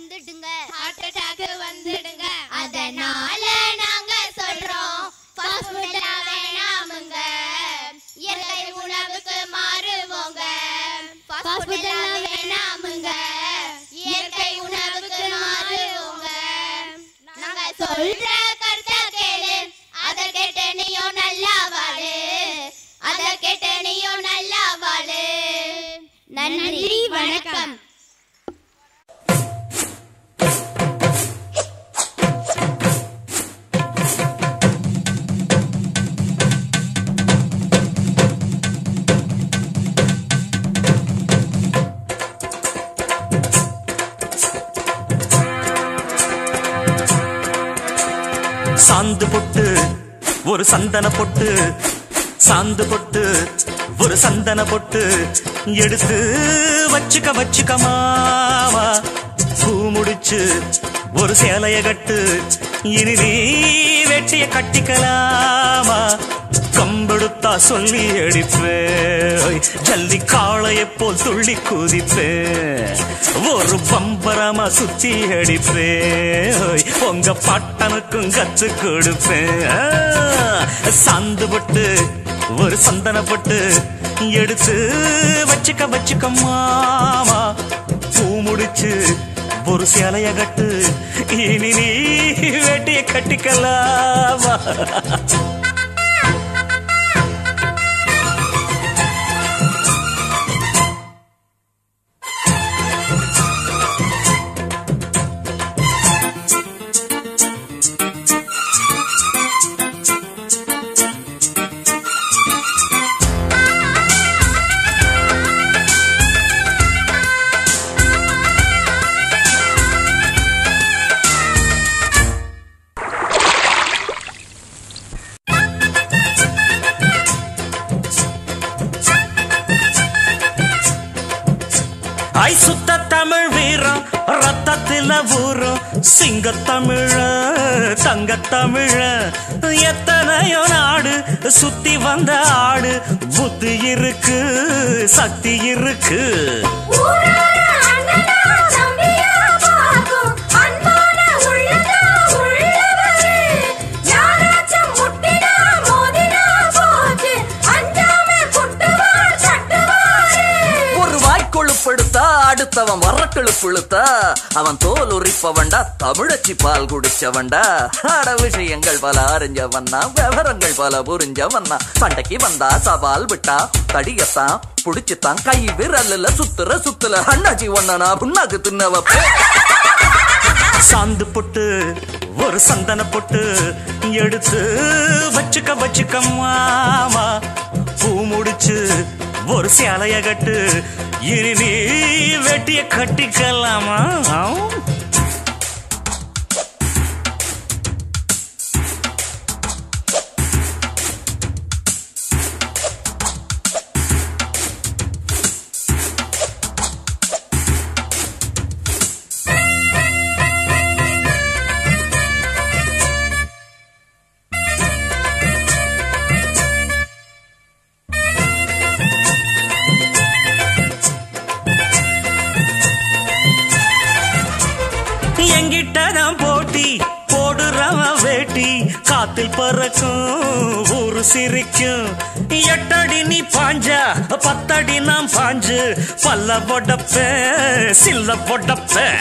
வந்துடுங்க. அதனால நாங்க சொல்றோம், ஃபாஸ்ட் ஃபுட் வேணாமுங்க, இயற்கை உணவுக்கு மாறுவோங்க. ஃபாஸ்ட் ஃபுட் வேணாமுங்க, இயற்கை உணவுக்கு மாறுவோங்க. நாங்க சொல்ற கருத்தை கேளு, அத கேட்டு நீயும் நல்லா வாழு, அத கேட்டு நீயும் நல்லா வாழு. நன்றி, வணக்கம். சாந்து பொட்டு ஒரு சந்தன பொட்டு, சாந்து பொட்டு ஒரு சந்தன பொட்டு எடுத்து வச்சுக்க மாமா. பூ முடிச்சு ஒரு சேலைய கட்டு, இனி நீ வெட்டிய கட்டிக்கலாமா. கம்பெடுத்தா சொல்லி அடிப்பேன், ஜல்லி காளைய போல் துள்ளி குதிப்பேன், ஒரு பம்பரமா சுத்தி அடிப்பேன், உங்க பட்டனுக்கும் கத்து கொடுப்பேன். சாந்து பொட்டு ஒரு சந்தன பொட்டு எடுத்து வச்சுக்க மாமா. பூ முடிச்சு ஒரு சேலைய கட்டு, இனி நீ வேட்டிய கட்டிக்கலாமா? ஐ சுத்த தமிழ் வீரம் ரத்தத்தில ஊரும் சிங்கத்தமிழ தங்கத்தமிழ எத்தனையோ நாடு சுத்தி வந்த ஆடு புத்தி இருக்கு சக்தி இருக்கு. அடுத்தவன் வரக்களு புழுத்தா அவன் தோல் உரிப்பவன்டா தமிழச்சி பால் குடிச்சவன்டா. அட விஷயங்கள் பல அறிஞ்சவன்னா விவரங்கள் பல புரிஞ்சவன்னா சண்டைக்கு வந்தா சவால் விட்டா தடியத்தான் புடிச்சுத்தான் கை விரல்ல சுத்துற சுத்துல அண்ணாச்சி ஒன்னா புண்ணாக்கு தின்னவ. சாந்து பொட்டு ஒரு சந்தன பொட்டு எடுத்து வச்சுக்க மாமா. பூ முடிச்சு ஒரு சேலைய கட்டு இனி நீ வெட்டிய கட்டிக்கலாமா? எங்கிட்டதான் போட்டி போடுறவன் வேட்டி காத்தில் பறக்கும் ஊரு சிரிக்கும். 8 அடி நீ பாஞ்சா 10 அடி நாம் பாஞ்சு பல்ல பொடப்பேன் சில்ல பொடப்பேன்.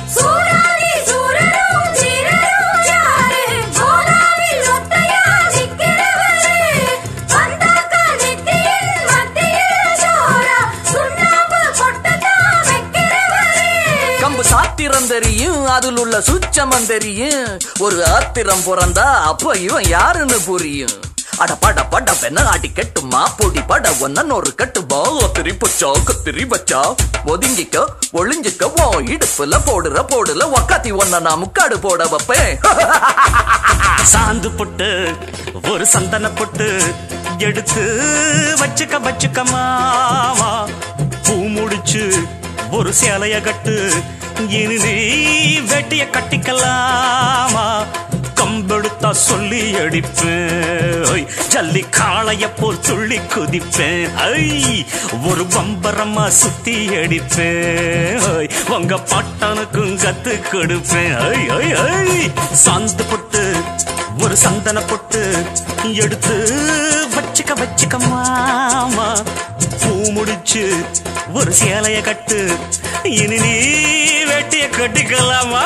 சாத்திரம் தெரியும் அதில் உள்ள சுச்சமம் தெரியும். ஒரு ஆத்திரம் பிறந்தா அப்ப இவன் யாருன்னு புரியும். அட பட பட பெண்ண ஆட்டி கட்டுமா பொடி பட ஒன்னு ஒரு கட்டுமா. கத்திரி பச்சா கத்திரி வச்சா ஒதுங்கிக்க ஒளிஞ்சிக்க ஓ இடுப்புல போடுல ஒக்காத்தி ஒன்ன நான் முக்காடு போட வைப்பேன். சாந்து பொட்டு ஒரு சந்தன பொட்டு எடுத்து வச்சுக்க மாமா. பூ முடிச்சு ஒரு சேலைய கட்டு இனி நீ வெட்டிய கட்டிக்கலாமா. கம்பெடுத்தா சொல்லி அடிப்பேன் ஜல்லி காளைய போல் துள்ளி குதிப்பேன். ஒரு பம்பரமா சுத்தி அடிப்பேன் உங்க பட்டனுக்கும் கத்து கொடுப்பேன். சாந்து பொட்டு ஒரு சந்தன பொட்டு எடுத்து வச்சுக்க மாமா. பூ முடிச்சு ஒரு சேலைய கட்டு இனி நீ வெட்டிய கட்டிக்கலாமா.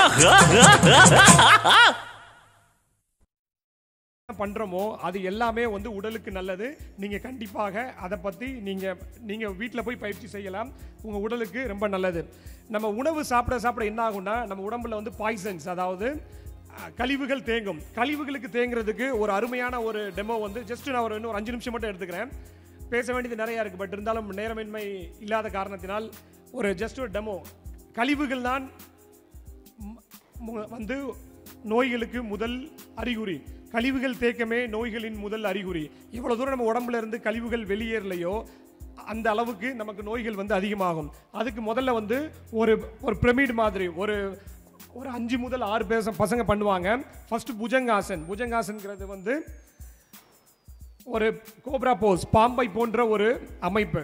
பண்றோமோ அது எல்லாமே வந்து உடலுக்கு நல்லது. நீங்க கண்டிப்பாக அதை பத்தி நீங்க வீட்டில் போய் பயிற்சி செய்யலாம். உங்க உடலுக்கு ரொம்ப நல்லது. நம்ம உணவு சாப்பிட என்ன ஆகும்னா நம்ம உடம்புல வந்து பாய்சன்ஸ், அதாவது கழிவுகள் தேங்கும். கழிவுகளுக்கு தேங்குறதுக்கு ஒரு அருமையான ஒரு டெமோ வந்து ஜஸ்ட் நான் இன்னும் ஒரு 5 நிமிஷம் மட்டும் எடுத்துக்கிறேன். பேச வேண்டியது நிறையா இருக்குது, பட் இருந்தாலும் நேரமின்மை இல்லாத காரணத்தினால் ஒரு ஜஸ்ட் ஒரு டெமோ. கழிவுகள் தான் வந்து நோய்களுக்கு முதல் அறிகுறி. கழிவுகள் தேக்கமே நோய்களின் முதல் அறிகுறி. எவ்வளோ தூரம் நம்ம உடம்புல இருந்து கழிவுகள் வெளியேறலையோ அந்த அளவுக்கு நமக்கு நோய்கள் வந்து அதிகமாகும். அதுக்கு முதல்ல வந்து ஒரு பிரமிட் மாதிரி ஒரு 5 முதல் 6 பசங்க பண்ணுவாங்க. ஃபர்ஸ்ட் புஜங்காசன்ங்கிறது வந்து ஒரு கோப்ரா போஸ், பாம்பை போன்ற ஒரு அமைப்பு.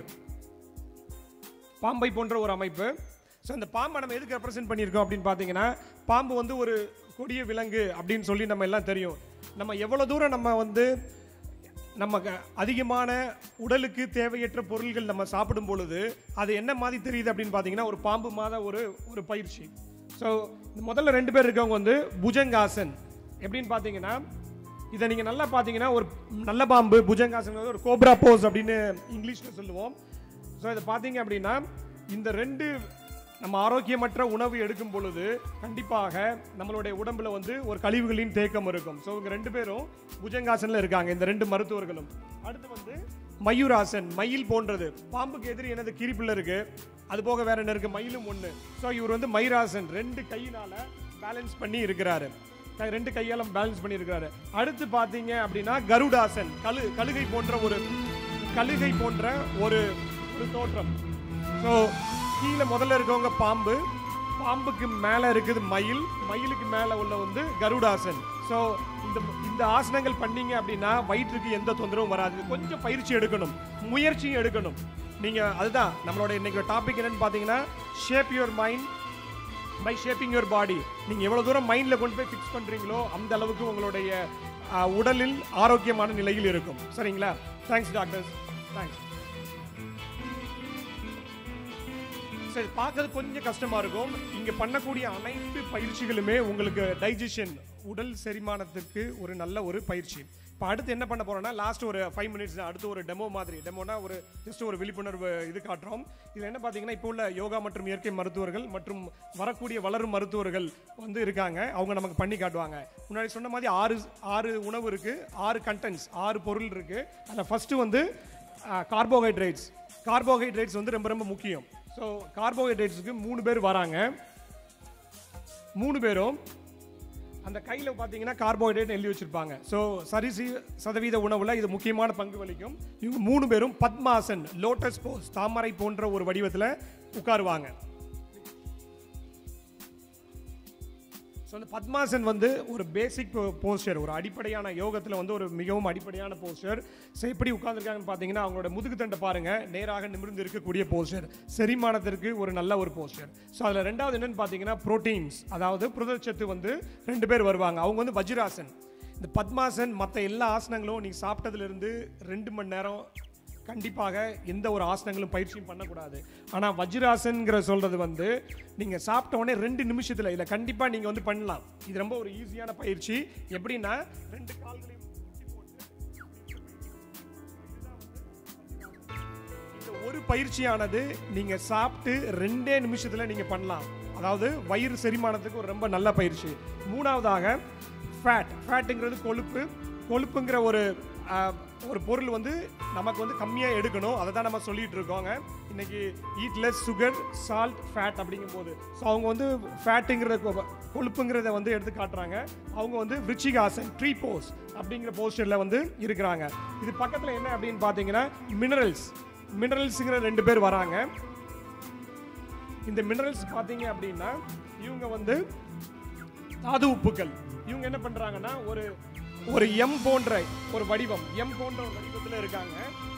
ஸோ இந்த பாம்பை நம்ம எதுக்கு ரெப்ரசென்ட் பண்ணியிருக்கோம் அப்படின்னு பார்த்தீங்கன்னா, பாம்பு வந்து ஒரு கொடிய விலங்கு அப்படின்னு சொல்லி நம்ம எல்லாம் தெரியும். நம்ம எவ்வளோ தூரம் நம்ம வந்து நமக்கு அதிகமான உடலுக்கு தேவையற்ற பொருள்கள் நம்ம சாப்பிடும் பொழுது அது என்ன மாதிரி தெரியுது அப்படின்னு பார்த்தீங்கன்னா, ஒரு பாம்பு மாத ஒரு பயிற்சி. ஸோ முதல்ல 2 பேர் இருக்கவங்க வந்து புஜங்காசன். எப்படின்னு பார்த்தீங்கன்னா இதை நீங்கள் நல்லா பார்த்தீங்கன்னா ஒரு நல்ல பாம்பு புஜங்காசன் ஒரு கோப்ரா போஸ் அப்படின்னு இங்கிலீஷில் சொல்லுவோம். ஸோ இதை பார்த்தீங்க அப்படின்னா இந்த 2 நம்ம ஆரோக்கியமற்ற உணவு எடுக்கும் பொழுது கண்டிப்பாக நம்மளுடைய உடம்புல வந்து ஒரு கழிவுகளின் தேக்கம் இருக்கும். ஸோ இவங்க 2 பேரும் புஜங்காசனில் இருக்காங்க, இந்த 2 மருத்துவர்களும். அடுத்து வந்து மயூராசன், மயில் போன்றது. பாம்புக்கு எதிரி எனது கிரிப்பில் இருக்கு, அது போக வேற என்ன இருக்கு, மயிலும் ஒன்று. ஸோ இவர் வந்து மயூராசன் 2 கையினால பேலன்ஸ் பண்ணி இருக்கிறாரு, 2 கையால பேலன்ஸ் பண்ணி இருக்கிறாரு. அடுத்து பார்த்தீங்க அப்படின்னா கருடாசன், கழுகை போன்ற ஒரு தோற்றம். ஸோ கீழே முதல்ல இருக்கவங்க பாம்பு, பாம்புக்கு மேலே இருக்குது மயில், மயிலுக்கு மேலே உள்ள வந்து கருடாசன். ஸோ இந்த ஆசனங்கள் பண்ணீங்க அப்படின்னா வயிற்றுக்கு எந்த தொந்தரவும் வராது. கொஞ்சம் பயிற்சி எடுக்கணும், முயற்சியும் எடுக்கணும். நீங்கள் அதுதான் நம்மளோட இன்னைக்கு டாபிக் என்னன்னு பார்த்தீங்கன்னா shape your mind by shaping your body. நீங்கள் எவ்வளோ தூரம் மைண்டில் கொண்டு போய் ஃபிக்ஸ் பண்ணுறீங்களோ அந்த அளவுக்கு உங்களுடைய உடலில் ஆரோக்கியமான நிலையில் இருக்கும். சரிங்களா? Thanks doctors, thanks. சரி, பார்க்கறது கொஞ்சம் கஷ்டமா இருக்கும். இங்க பண்ணக்கூடிய அனைத்து பயிற்சிகளுமே உங்களுக்கு டைஜஷன், உடல் செரிமானத்துக்கு ஒரு நல்ல ஒரு பயிற்சி. இப்போ அடுத்து என்ன பண்ண போறோம்னா லாஸ்ட் ஒரு 5 மினிட்ஸ் அடுத்து ஒரு டெமோ மாதிரி, டெமோனா ஒரு ஜஸ்ட் ஒரு விழிப்புணர்வு இது காட்டுறோம். இதில் என்ன பார்த்தீங்கன்னா இப்போ உள்ள யோகா மற்றும் இயற்கை மருத்துவர்கள் மற்றும் வரக்கூடிய வளரும் மருத்துவர்கள் வந்து இருக்காங்க, அவங்க நமக்கு பண்ணி காட்டுவாங்க. முன்னாடி சொன்ன மாதிரி 6 உணவு இருக்கு, 6 கண்டென்ட்ஸ், 6 பொருள் இருக்கு. அதில் ஃபர்ஸ்ட் வந்து கார்போஹைட்ரேட்ஸ். கார்போஹைட்ரேட்ஸ் வந்து ரொம்ப ரொம்ப முக்கியம். ஸோ கார்போஹைட்ரேட்ஸுக்கு 3 பேர் வராங்க. 3 பேரும் அந்த கையில் பார்த்தீங்கன்னா கார்போஹைட்ரேட் எழுதி வச்சிருப்பாங்க. ஸோ சதவீத உணவில் இது முக்கியமான பங்கு வகிக்கும். இவங்க 3 பேரும் பத்மாசன், லோட்டஸ் போஸ், தாமரை போன்ற ஒரு வடிவத்தில் உட்காருவாங்க. ஸோ அந்த பத்மாசன் வந்து ஒரு பேசிக் போஸ்டர், ஒரு அடிப்படையான யோகத்தில் வந்து ஒரு மிகவும் அடிப்படையான போஸ்டர். ஸோ எப்படி உட்காந்துருக்காங்கன்னு பார்த்தீங்கன்னா அவங்களோட முதுகுத்தண்டை பாருங்கள், நேராக நிமிர்ந்து இருக்கக்கூடிய போஸ்டர், செரிமானத்திற்கு ஒரு நல்ல ஒரு போஸ்டர். ஸோ அதில் 2வது என்னன்னு பார்த்தீங்கன்னா புரோட்டீன்ஸ், அதாவது புரதச்சத்து வந்து 2 பேர் வருவாங்க. அவங்க வந்து வஜ்ராசன். இந்த பத்மாசன் மற்ற எல்லா ஆசனங்களும் நீங்கள் சாப்பிட்டதுலேருந்து 2 மணி நேரம் கண்டிப்பாக எந்த ஒரு ஆசனங்களும் பயிற்சியும் பண்ணக்கூடாது. ஆனால் வஜ்ராசன்ங்கிற சொல்கிறது வந்து நீங்கள் சாப்பிட்ட உடனே 2 நிமிஷத்தில் இதில் கண்டிப்பாக நீங்கள் வந்து பண்ணலாம். இது ரொம்ப ஒரு ஈஸியான பயிற்சி. எப்படின்னா 2 கால்களையும் இந்த ஒரு பயிற்சியானது நீங்கள் சாப்பிட்டு 2 நிமிஷத்தில் நீங்கள் பண்ணலாம். அதாவது வயிறு செரிமானத்துக்கு ஒரு ரொம்ப நல்ல பயிற்சி. 3வதாக ஃபேட்டுங்கிறது கொழுப்புங்கிற ஒரு பொருள் வந்து நமக்கு வந்து கம்மியாக எடுக்கணும். அதை தான் நம்ம சொல்லிட்டு இருக்கோங்க இன்னைக்கு. Eat less sugar, salt, fat அப்படிங்கும்போது ஸோ அவங்க வந்து கொழுப்புங்கிறத வந்து எடுத்து காட்டுறாங்க. அவங்க வந்து விருச்சிகாசன், ட்ரீ போஸ் அப்படிங்கிற போஸ்டரில் வந்து இருக்கிறாங்க. இது பக்கத்தில் என்ன அப்படின்னு பார்த்தீங்கன்னா மினரல்ஸுங்கிற 2 பேர் வராங்க. இந்த மினரல்ஸ் பார்த்தீங்க அப்படின்னா இவங்க வந்து தாது உப்புக்கள். இவங்க என்ன பண்ணுறாங்கன்னா ஒரு எம் போன்ற ஒரு வடிவத்தில் இருக்காங்க.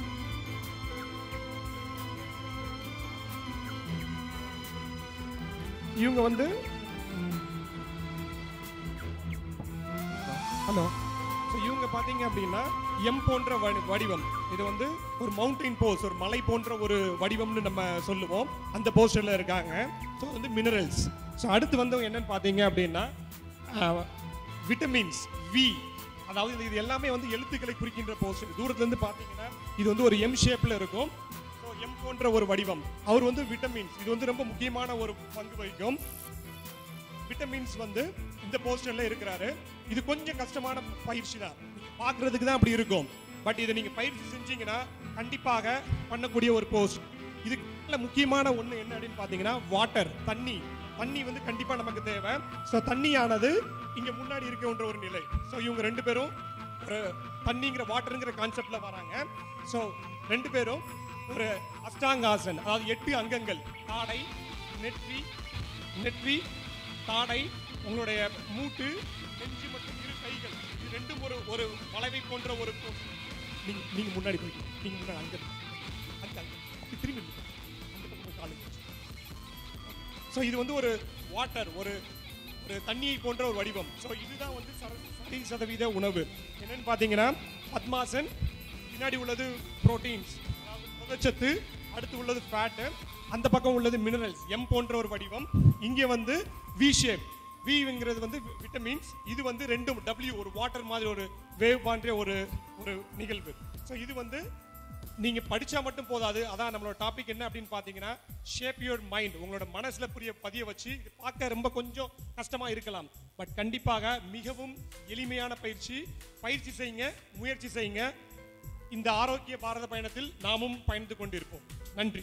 இவங்க வந்து இவங்க பாத்தீங்க அப்படின்னா எம் போன்ற வடிவம். இது வந்து ஒரு மவுண்டைன் போஸ், ஒரு மலை போன்ற ஒரு வடிவம்னு நம்ம சொல்லுவோம். அந்த போஸ்டர்ல இருக்காங்க. ஸோ வந்து மினரல்ஸ். ஸோ அடுத்து வந்து என்னன்னு பார்த்தீங்க அப்படின்னா விட்டமின்ஸ், வி, அதாவது இது எல்லாமே வந்து எழுத்துக்களை குறிக்கின்ற போஸ்டர். தூரத்துலேருந்து பார்த்தீங்கன்னா இது வந்து ஒரு எம் ஷேப்பில் இருக்கும். ஸோ எம் போன்ற ஒரு வடிவம். அவர் வந்து விட்டமின்ஸ், இது வந்து ரொம்ப முக்கியமான ஒரு பங்கு வகிக்கும். விட்டமின்ஸ் வந்து இந்த போஸ்டரில் இருக்கிறாரு. இது கொஞ்சம் கஷ்டமான பயிற்சி தான், பார்க்குறதுக்கு தான் அப்படி இருக்கும். பட் இதை நீங்கள் பயிற்சி செஞ்சீங்கன்னா கண்டிப்பாக பண்ணக்கூடிய ஒரு போஸ்ட். இதுக்கு முக்கியமான ஒன்று என்ன அப்படின்னு பார்த்தீங்கன்னா வாட்டர், தண்ணி வந்து கண்டிப்பாக நமக்கு தேவை. ஸோ தண்ணியானது இங்கே முன்னாடி இருக்கின்ற ஒரு நிலை. ஸோ இவங்க 2 பேரும் ஒரு தண்ணிங்கிற வாட்டருங்கிற கான்செப்டில் வராங்க. ஸோ 2 பேரும் ஒரு அஷ்டாங்காசன், அதாவது 8 அங்கங்கள், தாடை, நெற்றி, தாடை, உங்களுடைய மூட்டு, நெஞ்சு மற்றும் 2 கைகள், இது 2ம் ஒரு வளைவை போன்ற ஒரு நீங்க முன்னாடி போய் நீங்க முன்னாடி அங்க திரும்பி ஸோ இது வந்து ஒரு வாட்டர், ஒரு தண்ணியை போன்ற ஒரு வடிவம். ஸோ இதுதான் வந்து 60% உணவு. என்னன்னு பார்த்தீங்கன்னா பத்மாசன், பின்னாடி உள்ளது புரோட்டீன்ஸ், அதாவது புரதச்சத்து, அடுத்து உள்ளது ஃபேட்டு, அந்த பக்கம் உள்ளது மினரல்ஸ், எம் போன்ற ஒரு வடிவம். இங்கே வந்து வி ஷேப், விங்கிறது வந்து விட்டமின்ஸ், இது வந்து ரெண்டும் டபிள்யூ, ஒரு வாட்டர் மாதிரி ஒரு வேவ் போன்ற ஒரு ஒரு நிகழ்வு. ஸோ இது வந்து நீங்கள் படித்தா மட்டும் போதாது. அதான் நம்மளோட டாபிக் என்ன அப்படின்னு பார்த்தீங்கன்னா, ஷேப் யுவர் மைண்ட். உங்களோட மனசில் பதிய வச்சு, இது பார்க்க ரொம்ப கொஞ்சம் கஷ்டமாக இருக்கலாம், பட் கண்டிப்பாக மிகவும் எளிமையான பயிற்சி செய்யுங்க, முயற்சி செய்யுங்க. இந்த ஆரோக்கிய பாரத பயணத்தில் நாமும் பயணித்து கொண்டிருப்போம். நன்றி.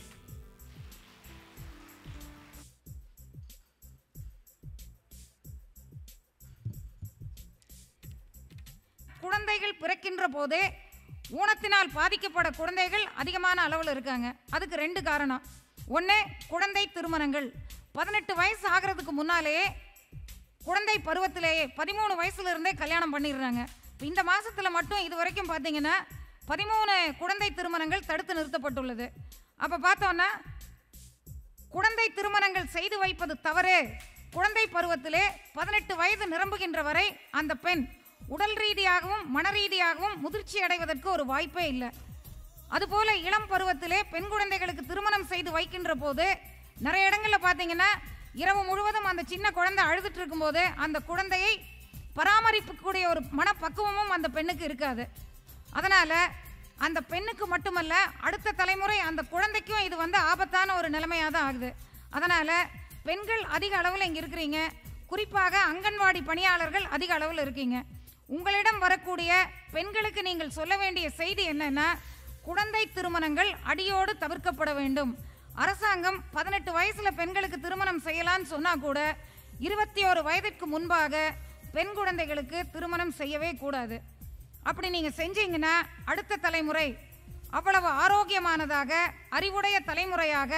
குழந்தைகள் பிறக்கின்ற போதே ஊனத்தினால் பாதிக்கப்பட குழந்தைகள் அதிகமான அளவில் இருக்காங்க. அதுக்கு 2 காரணம். ஒன்று, குழந்தை திருமணங்கள். 18 வயசு ஆகிறதுக்கு முன்னாலேயே குழந்தை பருவத்திலேயே 13 வயசுலேருந்தே கல்யாணம் பண்ணிடுறாங்க. இப்போ இந்த மாதத்தில் மட்டும் இது வரைக்கும் பார்த்தீங்கன்னா 13 குழந்தை திருமணங்கள் தடுத்து நிறுத்தப்பட்டுள்ளது. அப்போ பார்த்தோன்னா குழந்தை திருமணங்கள் செய்து வைப்பது தவறு. குழந்தை பருவத்திலே 18 வயது நிரம்புகின்ற வரை அந்த பெண் உடல் ரீதியாகவும் மன ரீதியாகவும் முதிர்ச்சி அடைவதற்கு ஒரு வாய்ப்பே இல்லை. அதுபோல இளம் பருவத்திலே பெண் குழந்தைகளுக்கு திருமணம் செய்து வைக்கின்ற போது நிறைய இடங்களில் பார்த்தீங்கன்னா இரவு முழுவதும் அந்த சின்ன குழந்தை அழுதுட்டு இருக்கும்போது அந்த குழந்தையை பராமரிக்கக்கூடிய ஒரு மனப்பக்குவமும் அந்த பெண்ணுக்கு இருக்காது. அதனால் அந்த பெண்ணுக்கு மட்டுமல்ல, அடுத்த தலைமுறை அந்த குழந்தைக்கும் இது வந்து ஆபத்தான ஒரு நிலைமையாக தான் ஆகுது. அதனால் பெண்கள் அதிக அளவில் இங்கே இருக்கிறீங்க, குறிப்பாக அங்கன்வாடி பணியாளர்கள் அதிக அளவில் இருக்கீங்க. உங்களிடம் வரக்கூடிய பெண்களுக்கு நீங்கள் சொல்ல வேண்டிய செய்தி என்னன்னா, குழந்தை திருமணங்கள் அடியோடு தவிர்க்கப்பட வேண்டும். அரசாங்கம் 18 வயசில் பெண்களுக்கு திருமணம் செய்யலான்னு சொன்னால் கூட 21 வயதிற்கு முன்பாக பெண் குழந்தைகளுக்கு திருமணம் செய்யவே கூடாது. அப்படி நீங்கள் செஞ்சீங்கன்னா அடுத்த தலைமுறை அவ்வளவு ஆரோக்கியமானதாக, அறிவுடைய தலைமுறையாக,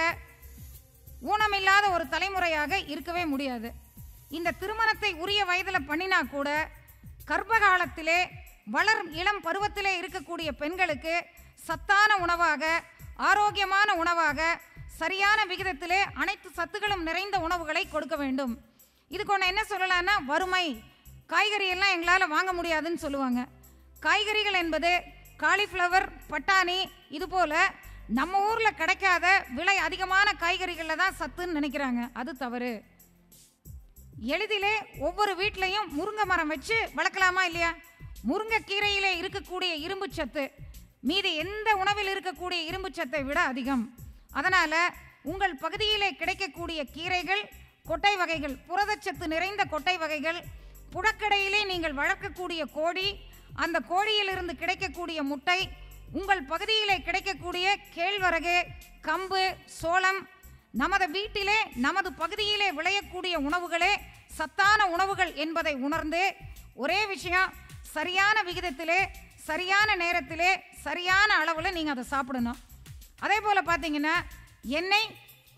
ஊனமில்லாத ஒரு தலைமுறையாக இருக்கவே முடியாது. இந்த திருமணத்தை உரிய வயதில் பண்ணினா கூட கர்ப்ப காலத்திலே வளரும் இளம் பருவத்திலே இருக்கக்கூடிய பெண்களுக்கு சத்தான உணவாக, ஆரோக்கியமான உணவாக, சரியான விகிதத்திலே அனைத்து சத்துக்களும் நிறைந்த உணவுகளை கொடுக்க வேண்டும். இதுக்கு ஒன்று என்ன சொல்லலாம்னா, வறுமை, காய்கறி எல்லாம் எங்களால் வாங்க முடியாதுன்னு சொல்லுவாங்க. காய்கறிகள் என்பது காலிஃப்ளவர், பட்டாணி, இதுபோல் நம்ம ஊரில் கிடைக்காத விலை அதிகமான காய்கறிகளில் தான் சத்துன்னு நினைக்கிறாங்க. அது தவறு. எளிதிலே ஒவ்வொரு வீட்லையும் முருங்கை மரம் வச்சு வளர்க்கலாமா இல்லையா? முருங்கைக்கீரையிலே இருக்கக்கூடிய இரும்பு சத்து மீதி எந்த உணவில் இருக்கக்கூடிய இரும்பு சத்தை விட அதிகம். அதனால் உங்கள் பகுதியிலே கிடைக்கக்கூடிய கீரைகள், கொட்டை வகைகள், புரதச்சத்து நிறைந்த கொட்டை வகைகள், புழக்கடையிலே நீங்கள் வளர்க்கக்கூடிய கோழி, அந்த கோழியிலிருந்து கிடைக்கக்கூடிய முட்டை, உங்கள் பகுதியிலே கிடைக்கக்கூடிய கேழ்வரகு, கம்பு, சோளம், நமது வீட்டிலே நமது பகுதியிலே விளையக்கூடிய உணவுகளே சத்தான உணவுகள் என்பதை உணர்ந்து, ஒரே விஷயம், சரியான விகிதத்திலே, சரியான நேரத்திலே, சரியான அளவில் நீங்கள் அதை சாப்பிடணும். அதே போல் பார்த்தீங்கன்னா எண்ணெய்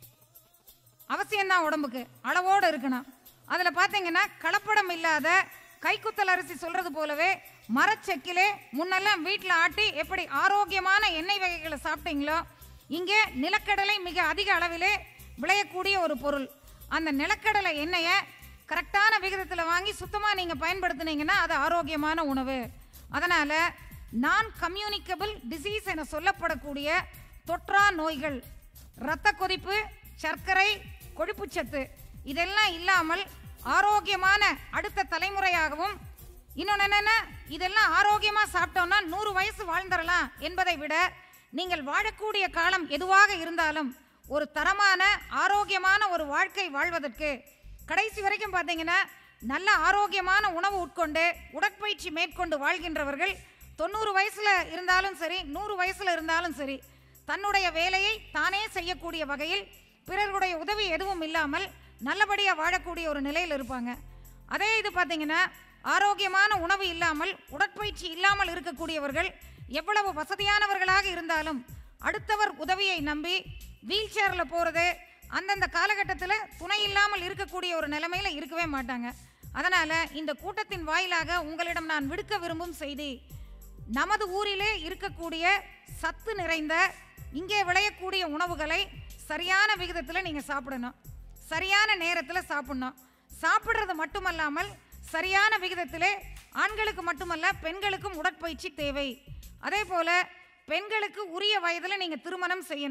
அவசியம்தான், உடம்புக்கு அளவோடு இருக்கணும். அதில் பார்த்தீங்கன்னா கலப்படம் இல்லாத கைக்குத்தல் அரிசி சொல்கிறது போலவே மரச்செக்கிலே முன்னெல்லாம் வீட்டில் ஆட்டி எப்படி ஆரோக்கியமான எண்ணெய் வகைகளை சாப்பிட்டீங்களோ, இங்கே நிலக்கடலை மிக அதிக அளவிலே விளையக்கூடிய ஒரு பொருள். அந்த நிலக்கடலை எண்ணெயை கரெக்டான விகிதத்தில் வாங்கி சுத்தமாக நீங்கள் பயன்படுத்தினீங்கன்னா அது ஆரோக்கியமான உணவு. அதனால் நான் கம்யூனிகபிள் டிசீஸ் என சொல்லப்படக்கூடிய தொற்றா நோய்கள், இரத்த கொதிப்பு, சர்க்கரை, கொழுப்புச்சத்து இதெல்லாம் இல்லாமல் ஆரோக்கியமான அடுத்த தலைமுறையாகவும், இன்னொன்று என்னென்னா, இதெல்லாம் ஆரோக்கியமாக சாப்பிட்டோன்னா 100 வயசு வாழ்ந்துடலாம் என்பதை விட நீங்கள் வாழக்கூடிய காலம் எதுவாக இருந்தாலும் ஒரு தரமான ஆரோக்கியமான ஒரு வாழ்க்கை வாழ்வதற்கு கடைசி வரைக்கும் பார்த்தீங்கன்னா நல்ல ஆரோக்கியமான உணவு உட்கொண்டு உடற்பயிற்சி மேற்கொண்டு வாழ்கின்றவர்கள் 90 வயசில் இருந்தாலும் சரி, 100 வயசில் இருந்தாலும் சரி, தன்னுடைய வேலையை தானே செய்யக்கூடிய வகையில் பிறருடைய உதவி எதுவும் இல்லாமல் நல்லபடியாக வாழக்கூடிய ஒரு நிலையில் இருப்பாங்க. அதே இது பார்த்தீங்கன்னா ஆரோக்கியமான உணவு இல்லாமல், உடற்பயிற்சி இல்லாமல் இருக்கக்கூடியவர்கள் எவ்வளவு வசதியானவர்களாக இருந்தாலும் அடுத்தவர் உதவியை நம்பி வீல் சேரில் போகிறது, அந்தந்த காலகட்டத்தில் துணை இல்லாமல் இருக்கக்கூடிய ஒரு நிலைமையில் இருக்கவே மாட்டாங்க. அதனால் இந்த கூட்டத்தின் வாயிலாக உங்களிடம் நான் விடுக்க விரும்பும் செய்தி, நமது ஊரிலே இருக்கக்கூடிய சத்து நிறைந்த இங்கே விளையக்கூடிய உணவுகளை சரியான விகிதத்தில் நீங்கள் சாப்பிடணும், சரியான நேரத்தில் சாப்பிடணும். சாப்பிட்றது மட்டுமல்லாமல் சரியான விகிதத்திலே ஆண்களுக்கு மட்டுமல்ல பெண்களுக்கும் உடற்பயிற்சி தேவை. அதே போல் பெண்களுக்கு உரிய வயதில் நீங்கள் திருமணம் செய்யணும்.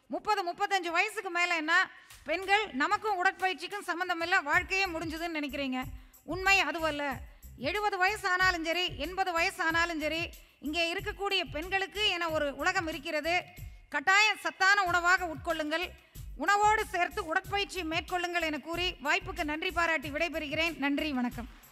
30-35 வயசுக்கு மேலேன்னா பெண்கள் நமக்கும் உடற்பயிற்சிக்கும் சம்மந்தம் இல்லை, வாழ்க்கையே முடிஞ்சுதுன்னு நினைக்கிறீங்க. உண்மை அதுவல்ல. 70 வயசு ஆனாலும் சரி, 80 வயசு ஆனாலும் சரி, இங்கே இருக்கக்கூடிய பெண்களுக்கு என ஒரு உலகம் இருக்கிறது. கட்டாய சத்தான உணவாக உட்கொள்ளுங்கள், உணவோடு சேர்த்து உடற்பயிற்சி மேற்கொள்ளுங்கள் என கூறி வாய்ப்புக்கு நன்றி பாராட்டி விடைபெறுகிறேன். நன்றி, வணக்கம்.